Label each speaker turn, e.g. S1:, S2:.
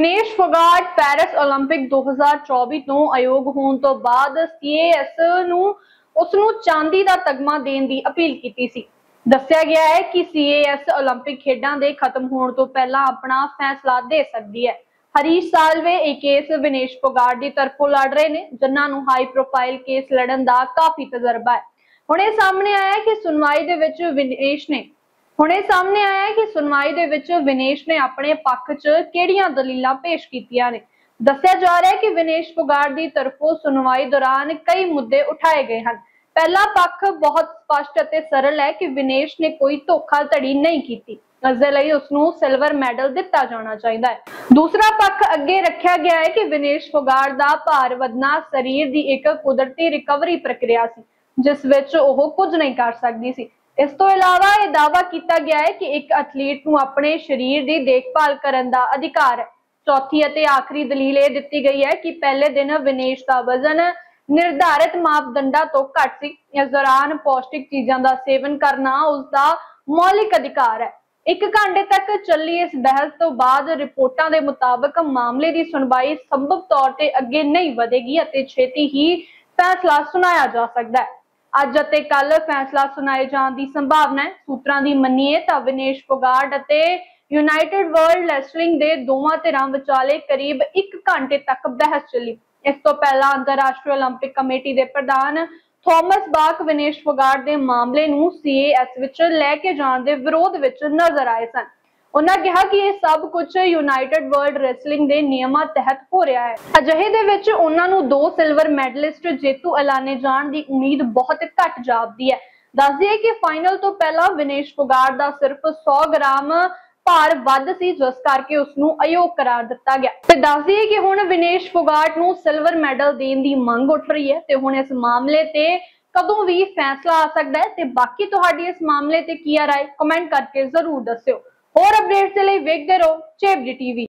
S1: Vinesh Phogat Paris 올림픽 2024 ਤੋਂ ਅਯੋਗ ਹੋਣ ਤੋਂ ਬਾਅਦ ਸੀਏਐਸ ਨੂੰ ਉਸ ਨੂੰ ਚਾਂਦੀ ਦਾ ਤਗਮਾ ਦੇਣ ਦੀ ਅਪੀਲ ਕੀਤੀ ਸੀ। ਦੱਸਿਆ ਗਿਆ ਹੈ ਕਿ ਸੀਏਐਸ 올림픽 ਖੇਡਾਂ ਦੇ ਖਤਮ ਹੋਣ ਤੋਂ ਪਹਿਲਾਂ ਆਪਣਾ ਫੈਸਲਾ ਦੇ ਸਕਦੀ ਹੈ। ਹਰੀਸ਼ ਸਾਲਵੇ ਇਹ ਕੇਸ ਵਿਨੇਸ਼ ਫੋਗਾਟ ਦੀ ਤਰਫੋਂ ਲੜ ਰਹੇ ਨੇ, ਜਿਨ੍ਹਾਂ ਨੂੰ ਹਾਈ ਪ੍ਰੋਫਾਈਲ ਕੇਸ ਲੜਨ ਦਾ ਕਾਫੀ ਤਜਰਬਾ ਹੈ। ਹੁਣ ਇਹ ਸਾਹਮਣੇ ਆਇਆ ਹੈ ਕਿ ਸੁਣਵਾਈ ਦੇ ਵਿੱਚ ਵਿਨੇਸ਼ ਨੇ ਆਪਣੇ ਪੱਖ 'ਚ ਕਿਹੜੀਆਂ ਦਲੀਲਾਂ ਪੇਸ਼ ਕੀਤੀਆਂ ਨੇ। ਦੱਸਿਆ ਜਾ ਰਿਹਾ ਹੈ ਕਿ ਵਿਨੇਸ਼ ਫੋਗਾਟ ਦੀ ਤਰਫੋਂ ਸੁਣਵਾਈ ਦੌਰਾਨ ਕਈ ਮੁੱਦੇ ਉਠਾਏ ਗਏ ਹਨ। ਪਹਿਲਾ ਪੱਖ ਬਹੁਤ ਸਪਸ਼ਟ ਅਤੇ ਸਰਲ ਹੈ ਕਿ ਵਿਨੇਸ਼ ਨੇ ਕੋਈ ਧੋਖਾਧੜੀ ਨਹੀਂ ਕੀਤੀ, ਇਸ ਦੇ ਲਈ ਉਸ ਨੂੰ ਸਿਲਵਰ ਮੈਡਲ ਦਿੱਤਾ ਜਾਣਾ ਚਾਹੀਦਾ ਹੈ। ਦੂਸਰਾ ਪੱਖ ਅੱਗੇ ਰੱਖਿਆ ਗਿਆ ਹੈ ਕਿ ਵਿਨੇਸ਼ ਫੋਗਾਟ ਦਾ ਭਾਰ ਵਧਣਾ ਸਰੀਰ ਦੀ ਇੱਕ ਕੁਦਰਤੀ ਰਿਕਵਰੀ ਪ੍ਰਕਿਰਿਆ ਸੀ, ਜਿਸ ਵਿੱਚ ਉਹ ਕੁਝ ਨਹੀਂ ਕਰ ਸਕਦੀ ਸੀ। ਇਸ ਤੋਂ ਇਲਾਵਾ ਇਹ ਦਾਅਵਾ ਕੀਤਾ ਗਿਆ ਹੈ ਕਿ ਇੱਕ ਐਥਲੀਟ ਨੂੰ ਆਪਣੇ ਸਰੀਰ ਦੀ ਦੇਖਭਾਲ ਕਰਨ ਦਾ ਅਧਿਕਾਰ ਹੈ। ਚੌਥੀ ਅਤੇ ਆਖਰੀ ਦਲੀਲ ਇਹ ਦਿੱਤੀ ਗਈ ਹੈ ਕਿ ਪਹਿਲੇ ਦਿਨ ਵਿਨੇਸ਼ ਦਾ ਵਜ਼ਨ ਨਿਰਧਾਰਿਤ ਮਾਪਦੰਡਾਂ ਤੋਂ ਘੱਟ ਸੀ। ਇਸ ਦੌਰਾਨ ਪੌਸ਼ਟਿਕ ਚੀਜ਼ਾਂ ਦਾ ਸੇਵਨ ਕਰਨਾ ਉਸ ਦਾ ਮੌਲਿਕ ਅਧਿਕਾਰ ਹੈ। 1 ਘੰਟੇ ਤੱਕ ਚੱਲੀ ਇਸ ਬਹਿਸ ਤੋਂ ਬਾਅਦ ਰਿਪੋਰਟਾਂ ਦੇ ਮੁਤਾਬਕ ਮਾਮਲੇ ਦੀ ਸੁਣਵਾਈ ਸੰਭਵ ਤੌਰ ਤੇ ਅੱਗੇ ਨਹੀਂ ਵਧੇਗੀ ਅਤੇ ਛੇਤੀ ਹੀ ਫੈਸਲਾ ਸੁਣਾਇਆ ਜਾ ਸਕਦਾ ਹੈ। ਅੱਜ ਅਤੇ ਕੱਲ ਫੈਸਲਾ ਸੁਣਾਏ ਜਾਣ ਦੀ ਸੰਭਾਵਨਾ ਹੈ। ਸੂਤਰਾਂ ਦੀ ਮੰਨੀਏ ਤਾਂ ਵਿਨੇਸ਼ ਫੋਗਾਟ ਅਤੇ ਯੂਨਾਈਟਿਡ ਵਰਲਡ ਰੈਸਲਿੰਗ ਦੇ ਦੋਵਾਂ ਧਿਰਾਂ ਵਿਚਾਲੇ ਕਰੀਬ 1 ਘੰਟੇ ਤੱਕ ਬਹਿਸ ਚੱਲੀ। ਇਸ ਤੋਂ ਪਹਿਲਾਂ ਅੰਤਰਰਾਸ਼ਟਰੀ 올림픽 ਕਮੇਟੀ ਦੇ ਪ੍ਰਧਾਨ ਥਾਮਸ ਬਾਕ ਵਿਨੇਸ਼ ਫੋਗਾਟ ਦੇ ਮਾਮਲੇ ਨੂੰ ਸੀਏਐਸ ਵਿੱਚ ਲੈ ਕੇ ਜਾਣ ਦੇ ਵਿਰੋਧ ਵਿੱਚ ਨਜ਼ਰ ਆਏ ਸਨ। ਉਹਨਾਂ ਕਿਹਾ ਕਿ ਇਹ ਸਭ ਕੁਝ ਯੂਨਾਈਟਿਡ ਵਰਲਡ ਰੈਸਲਿੰਗ ਦੇ ਨਿਯਮਾਂ ਤਹਿਤ ਹੋ ਰਿਹਾ ਹੈ। ਅਜਿਹੇ ਦੇ ਵਿੱਚ ਉਹਨਾਂ ਨੂੰ 2 ਸਿਲਵਰ ਮੈਡਲਿਸਟ ਜੇਤੂ ਐਲਾਨੇ ਜਾਣ ਦੀ ਉਮੀਦ ਬਹੁਤ ਘੱਟ ਜਾਪਦੀ ਹੈ। ਦੱਸ ਦਈਏ ਕਿ ਫਾਈਨਲ ਤੋਂ ਪਹਿਲਾਂ ਵਿਨੇਸ਼ ਫੋਗਾਟ ਦਾ ਸਿਰਫ 100 ਗ੍ਰਾਮ ਭਾਰ ਵੱਧ ਸੀ, ਜਿਸ ਕਰਕੇ ਉਸ ਨੂੰ ਅਯੋਗ ਕਰਾਰ ਦਿੱਤਾ ਗਿਆ। ਤੇ ਦੱਸ ਦਈਏ ਕਿ ਹੁਣ ਵਿਨੇਸ਼ ਫੋਗਾਟ ਨੂੰ ਸਿਲਵਰ ਮੈਡਲ ਦੇਣ ਦੀ ਮੰਗ ਉੱਠ ਰਹੀ ਹੈ ਤੇ ਹੁਣ ਇਸ ਮਾਮਲੇ ਤੇ ਕਦੋਂ ਵੀ ਫੈਸਲਾ ਆ ਸਕਦਾ ਹੈ। ਤੇ ਬਾਕੀ ਤੁਹਾਡੀ ਇਸ ਮਾਮਲੇ ਤੇ ਕੀ ਰਾਏ, ਕਮੈਂਟ ਕਰਕੇ ਜ਼ਰੂਰ ਦੱਸਿਓ। ਹੋਰ ਅਪਡੇਟਸ ਦੇ ਲਈ ਵੇਖਦੇ ਰਹੋ ਚੇਬੜੀ ਟੀਵੀ।